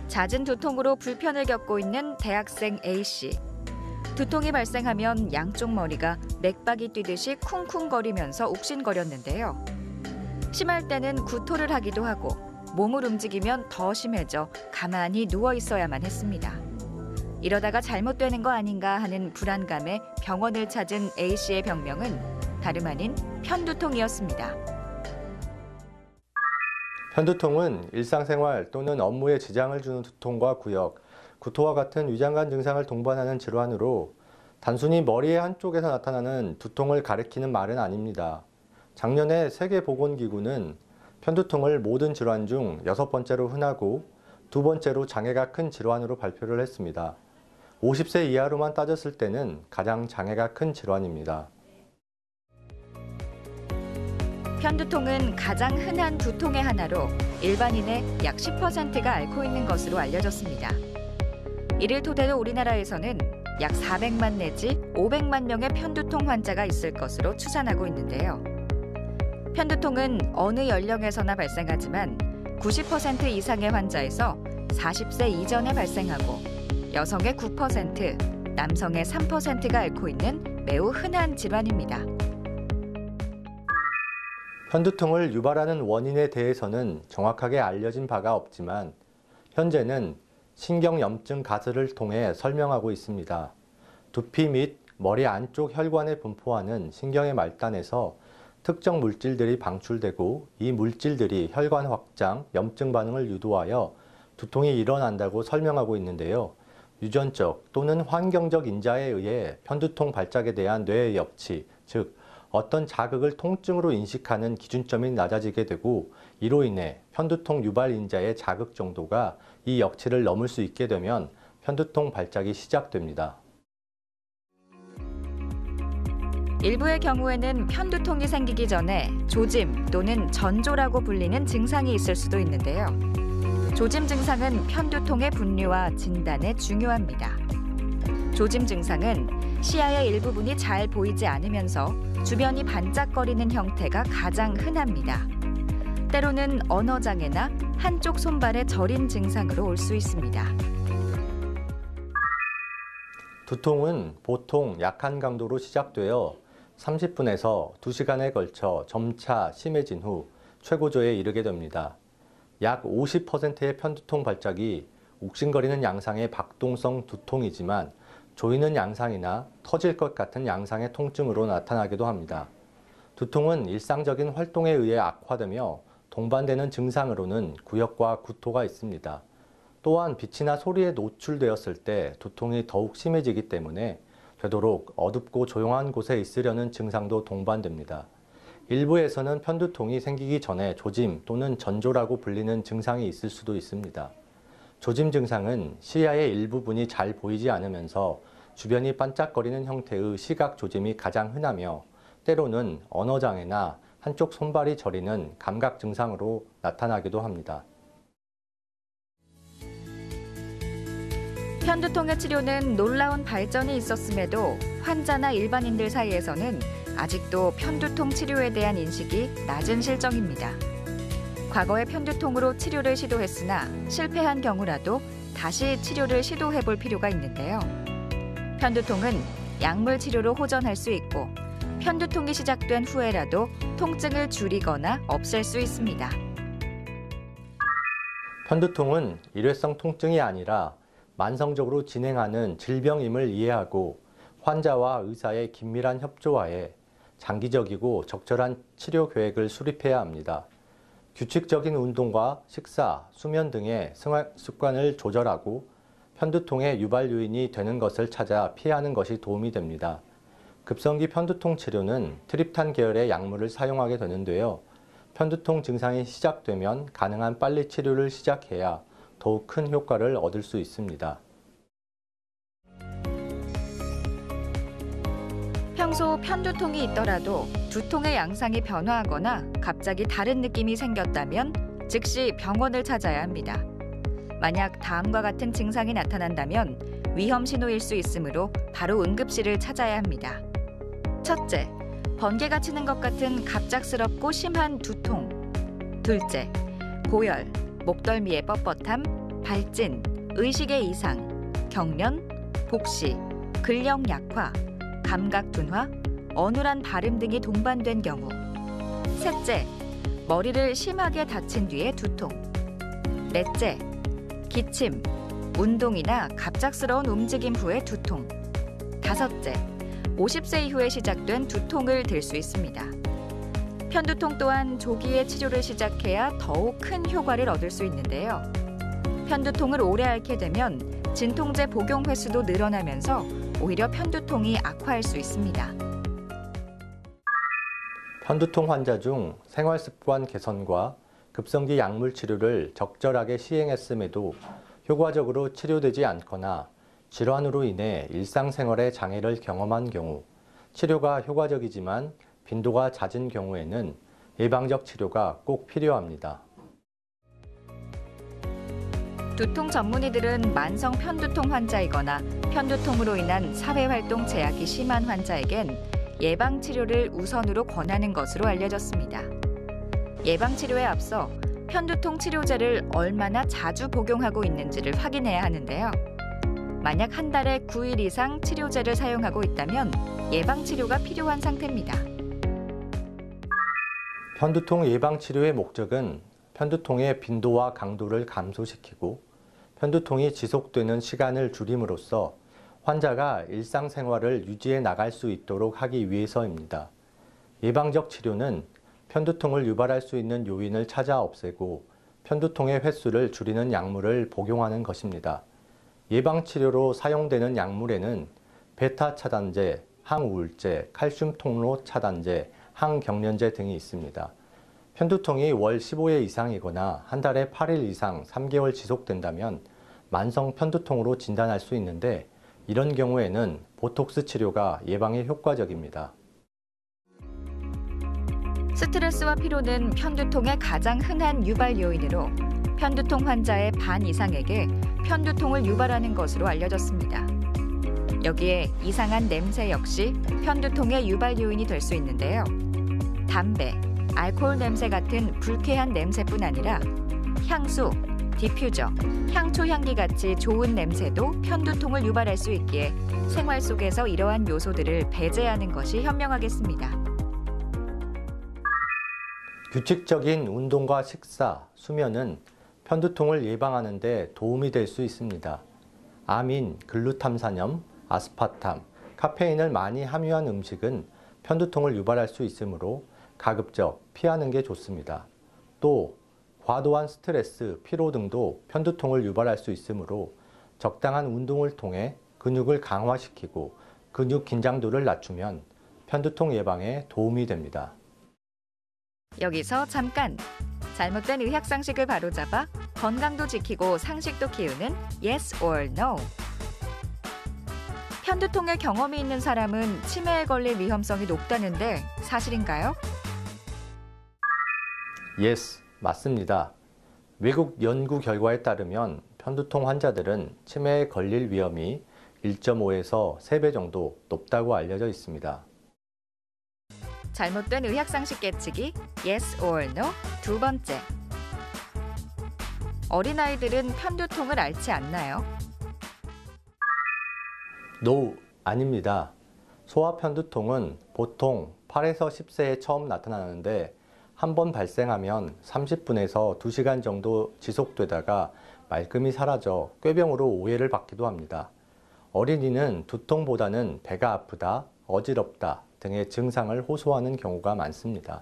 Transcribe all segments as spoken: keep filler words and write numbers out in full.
잦은 두통으로 불편을 겪고 있는 대학생 A씨. 두통이 발생하면 양쪽 머리가 맥박이 뛰듯이 쿵쿵거리면서 욱신거렸는데요. 심할 때는 구토를 하기도 하고 몸을 움직이면 더 심해져 가만히 누워 있어야만 했습니다. 이러다가 잘못되는 거 아닌가 하는 불안감에 병원을 찾은 A씨의 병명은 다름 아닌 편두통이었습니다. 편두통은 일상생활 또는 업무에 지장을 주는 두통과 구역, 구토와 같은 위장관 증상을 동반하는 질환으로 단순히 머리의 한쪽에서 나타나는 두통을 가리키는 말은 아닙니다. 작년에 세계보건기구는 편두통을 모든 질환 중 여섯 번째로 흔하고 두 번째로 장애가 큰 질환으로 발표를 했습니다. 오십 세 이하로만 따졌을 때는 가장 장애가 큰 질환입니다. 편두통은 가장 흔한 두통의 하나로 일반인의 약 십 퍼센트가 앓고 있는 것으로 알려졌습니다. 이를 토대로 우리나라에서는 약 사백만 내지 오백만 명의 편두통 환자가 있을 것으로 추산하고 있는데요. 편두통은 어느 연령에서나 발생하지만 구십 퍼센트 이상의 환자에서 사십 세 이전에 발생하고 여성의 구 퍼센트, 남성의 삼 퍼센트가 앓고 있는 매우 흔한 질환입니다. 편두통을 유발하는 원인에 대해서는 정확하게 알려진 바가 없지만 현재는 신경염증 가설을 통해 설명하고 있습니다. 두피 및 머리 안쪽 혈관에 분포하는 신경의 말단에서 특정 물질들이 방출되고 이 물질들이 혈관 확장, 염증 반응을 유도하여 두통이 일어난다고 설명하고 있는데요. 유전적 또는 환경적 인자에 의해 편두통 발작에 대한 뇌의 역치, 즉 어떤 자극을 통증으로 인식하는 기준점이 낮아지게 되고 이로 인해 편두통 유발 인자의 자극 정도가 이 역치를 넘을 수 있게 되면 편두통 발작이 시작됩니다. 일부의 경우에는 편두통이 생기기 전에 조짐 또는 전조라고 불리는 증상이 있을 수도 있는데요. 조짐 증상은 편두통의 분류와 진단에 중요합니다. 조짐 증상은 시야의 일부분이 잘 보이지 않으면서 주변이 반짝거리는 형태가 가장 흔합니다. 때로는 언어장애나 한쪽 손발의 저림 증상으로 올 수 있습니다. 두통은 보통 약한 강도로 시작되어 삼십 분에서 두 시간에 걸쳐 점차 심해진 후 최고조에 이르게 됩니다. 약 오십 퍼센트의 편두통 발작이 욱신거리는 양상의 박동성 두통이지만 조이는 양상이나 터질 것 같은 양상의 통증으로 나타나기도 합니다. 두통은 일상적인 활동에 의해 악화되며 동반되는 증상으로는 구역과 구토가 있습니다. 또한 빛이나 소리에 노출되었을 때 두통이 더욱 심해지기 때문에 되도록 어둡고 조용한 곳에 있으려는 증상도 동반됩니다. 일부에서는 편두통이 생기기 전에 조짐 또는 전조라고 불리는 증상이 있을 수도 있습니다. 조짐 증상은 시야의 일부분이 잘 보이지 않으면서 주변이 반짝거리는 형태의 시각 조짐이 가장 흔하며 때로는 언어장애나 한쪽 손발이 저리는 감각 증상으로 나타나기도 합니다. 편두통의 치료는 놀라운 발전이 있었음에도 환자나 일반인들 사이에서는 아직도 편두통 치료에 대한 인식이 낮은 실정입니다. 과거에 편두통으로 치료를 시도했으나 실패한 경우라도 다시 치료를 시도해 볼 필요가 있는데요. 편두통은 약물 치료로 호전할 수 있고 편두통이 시작된 후에라도 통증을 줄이거나 없앨 수 있습니다. 편두통은 일회성 통증이 아니라 만성적으로 진행하는 질병임을 이해하고 환자와 의사의 긴밀한 협조하에 장기적이고 적절한 치료 계획을 수립해야 합니다. 규칙적인 운동과 식사, 수면 등의 생활 습관을 조절하고 편두통의 유발 요인이 되는 것을 찾아 피하는 것이 도움이 됩니다. 급성기 편두통 치료는 트립탄 계열의 약물을 사용하게 되는데요. 편두통 증상이 시작되면 가능한 빨리 치료를 시작해야 더욱 큰 효과를 얻을 수 있습니다. 평소 편두통이 있더라도 두통의 양상이 변화하거나 갑자기 다른 느낌이 생겼다면 즉시 병원을 찾아야 합니다. 만약 다음과 같은 증상이 나타난다면 위험 신호일 수 있으므로 바로 응급실을 찾아야 합니다. 첫째, 번개가 치는 것 같은 갑작스럽고 심한 두통. 둘째, 고열, 목덜미의 뻣뻣함, 발진, 의식의 이상, 경련, 복시, 근력 약화, 감각 둔화, 어눌한 발음 등이 동반된 경우. 셋째, 머리를 심하게 다친 뒤의 두통. 넷째, 기침, 운동이나 갑작스러운 움직임 후의 두통. 다섯째, 오십 세 이후에 시작된 두통을 들 수 있습니다. 편두통 또한 조기에 치료를 시작해야 더욱 큰 효과를 얻을 수 있는데요. 편두통을 오래 앓게 되면 진통제 복용 횟수도 늘어나면서 오히려 편두통이 악화할 수 있습니다. 편두통 환자 중 생활습관 개선과 급성기 약물 치료를 적절하게 시행했음에도 효과적으로 치료되지 않거나 질환으로 인해 일상생활에 장애를 경험한 경우, 치료가 효과적이지만 빈도가 잦은 경우에는 예방적 치료가 꼭 필요합니다. 두통 전문의들은 만성 편두통 환자이거나 편두통으로 인한 사회활동 제약이 심한 환자에겐 예방치료를 우선으로 권하는 것으로 알려졌습니다. 예방치료에 앞서 편두통 치료제를 얼마나 자주 복용하고 있는지를 확인해야 하는데요. 만약 한 달에 구 일 이상 치료제를 사용하고 있다면 예방치료가 필요한 상태입니다. 편두통 예방치료의 목적은 편두통의 빈도와 강도를 감소시키고 편두통이 지속되는 시간을 줄임으로써 환자가 일상생활을 유지해 나갈 수 있도록 하기 위해서입니다. 예방적 치료는 편두통을 유발할 수 있는 요인을 찾아 없애고 편두통의 횟수를 줄이는 약물을 복용하는 것입니다. 예방치료로 사용되는 약물에는 베타 차단제, 항우울제, 칼슘 통로 차단제, 항경련제 등이 있습니다. 편두통이 월 십오 회 이상이거나 한 달에 팔 일 이상 삼 개월 지속된다면 만성 편두통으로 진단할 수 있는데 이런 경우에는 보톡스 치료가 예방에 효과적입니다. 스트레스와 피로는 편두통의 가장 흔한 유발 요인으로 편두통 환자의 반 이상에게 편두통을 유발하는 것으로 알려졌습니다. 여기에 이상한 냄새 역시 편두통의 유발 요인이 될 수 있는데요. 담배, 알코올 냄새 같은 불쾌한 냄새뿐 아니라 향수, 디퓨저, 향초 향기 같이 좋은 냄새도 편두통을 유발할 수 있기에 생활 속에서 이러한 요소들을 배제하는 것이 현명하겠습니다. 규칙적인 운동과 식사, 수면은 편두통을 예방하는 데 도움이 될 수 있습니다. 아민, 글루탐산염, 아스파탐, 카페인을 많이 함유한 음식은 편두통을 유발할 수 있으므로 가급적 피하는 게 좋습니다. 또 과도한 스트레스, 피로 등도 편두통을 유발할 수 있으므로 적당한 운동을 통해 근육을 강화시키고 근육 긴장도를 낮추면 편두통 예방에 도움이 됩니다. 여기서 잠깐! 잘못된 의학상식을 바로잡아 건강도 지키고 상식도 키우는 Yes or No. 편두통의 경험이 있는 사람은 치매에 걸릴 위험성이 높다는데 사실인가요? Yes, 맞습니다. 외국 연구 결과에 따르면 편두통 환자들은 치매에 걸릴 위험이 일 점 오에서 세 배 정도 높다고 알려져 있습니다. 잘못된 의학상식 깨치기 Yes or No 두 번째. 어린아이들은 편두통을 앓지 않나요? No, 아닙니다. 소아편두통은 보통 팔에서 십 세에 처음 나타나는데 한 번 발생하면 삼십 분에서 두 시간 정도 지속되다가 말끔히 사라져 꾀병으로 오해를 받기도 합니다. 어린이는 두통보다는 배가 아프다, 어지럽다 등의 증상을 호소하는 경우가 많습니다.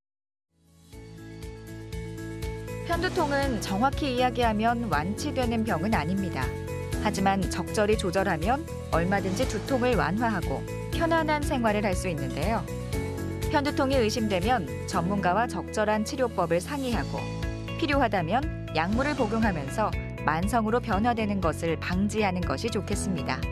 편두통은 정확히 이야기하면 완치되는 병은 아닙니다. 하지만 적절히 조절하면 얼마든지 두통을 완화하고 편안한 생활을 할 수 있는데요. 편두통이 의심되면 전문가와 적절한 치료법을 상의하고 필요하다면 약물을 복용하면서 만성으로 변화되는 것을 방지하는 것이 좋겠습니다.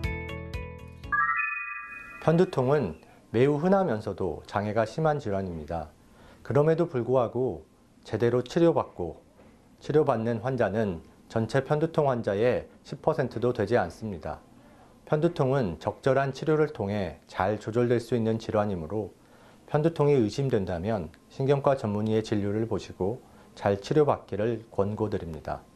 편두통은 매우 흔하면서도 장애가 심한 질환입니다. 그럼에도 불구하고 제대로 치료받고 치료받는 환자는 전체 편두통 환자의 십 퍼센트도 되지 않습니다. 편두통은 적절한 치료를 통해 잘 조절될 수 있는 질환이므로 편두통이 의심된다면 신경과 전문의의 진료를 보시고 잘 치료받기를 권고드립니다.